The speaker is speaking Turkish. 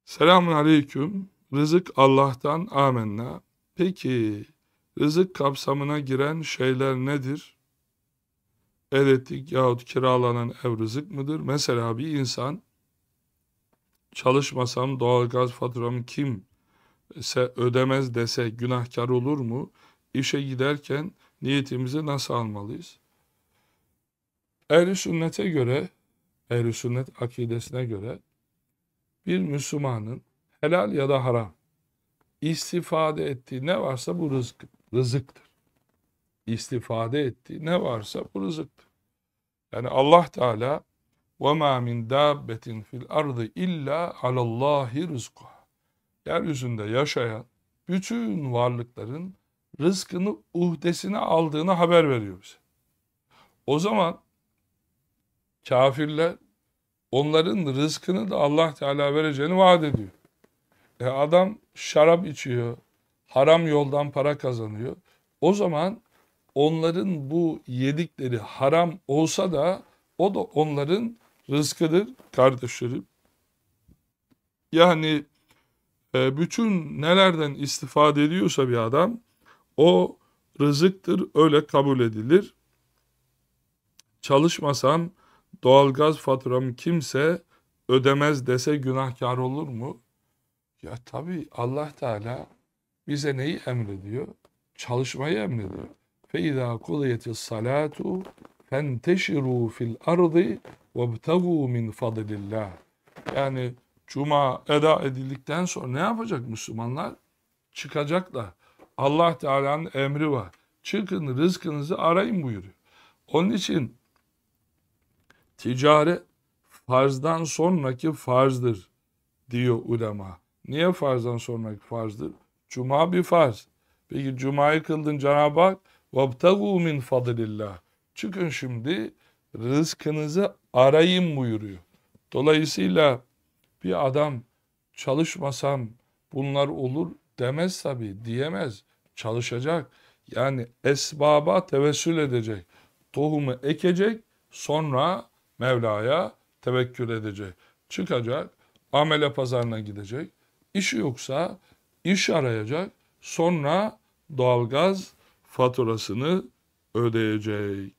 Selamun aleyküm. Rızık Allah'tan amenna. Peki rızık kapsamına giren şeyler nedir? Elektrik yahut kiralanan ev rızık mıdır? Mesela bir insan çalışmasam doğalgaz faturamı kimse ödemez dese günahkar olur mu? İşe giderken niyetimizi nasıl almalıyız? Ehl-i sünnete göre, ehl-i sünnet akidesine göre bir Müslümanın helal ya da haram istifade ettiği ne varsa bu rızıktır. İstifade ettiği ne varsa bu rızıktır. Yani Allah Teala وَمَا مِنْ دَابَّةٍ فِي الْأَرْضِ اِلَّا عَلَى اللّٰهِ رِزْقُهَا. Yeryüzünde yaşayan bütün varlıkların rızkını uhdesine aldığını haber veriyor bize. O zaman kafirler onların rızkını da Allah Teala vereceğini vaat ediyor. Adam şarap içiyor, haram yoldan para kazanıyor. O zaman onların bu yedikleri haram olsa da o da onların rızkıdır kardeşlerim. Yani bütün nelerden istifade ediyorsa bir adam o rızıktır, öyle kabul edilir. Çalışmasam doğalgaz faturamı kimse ödemez dese günahkar olur mu? Ya tabii Allah Teala bize neyi emrediyor? Çalışmayı emrediyor. فَاِذَا قُضِيَتِ الصَّلَاتُ فَانْتَشِرُوا فِي الْأَرْضِ وَابْتَغُوا مِنْ فَضِلِ اللّٰهِ. Yani cuma eda edildikten sonra ne yapacak Müslümanlar? Çıkacaklar. Allah Teala'nın emri var. Çıkın rızkınızı arayın buyuruyor. Onun için ticaret farzdan sonraki farzdır diyor ulema. Niye farzdan sonraki farzdır? Cuma bir farz. Peki cumayı kıldın Cenab-ı Hak وَابْتَغُوا مِنْ فَضِلِ اللّٰهِ. Çıkın şimdi rızkınızı arayın buyuruyor. Dolayısıyla bir adam çalışmasam bunlar olur demez tabii, diyemez. Çalışacak. Yani esbaba tevessül edecek. Tohumu ekecek, sonra Mevla'ya tevekkül edecek. Çıkacak, amele pazarına gidecek. İşi yoksa iş arayacak. Sonra doğalgaz faturasını ödeyecek.